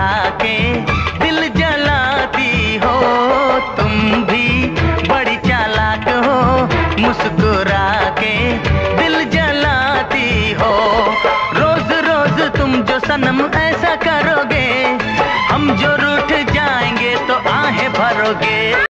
मुस्कुरा के दिल जलाती हो। तुम भी बड़ी चालाक हो, मुस्कुरा के दिल जलाती हो। रोज रोज तुम जो सनम ऐसा करोगे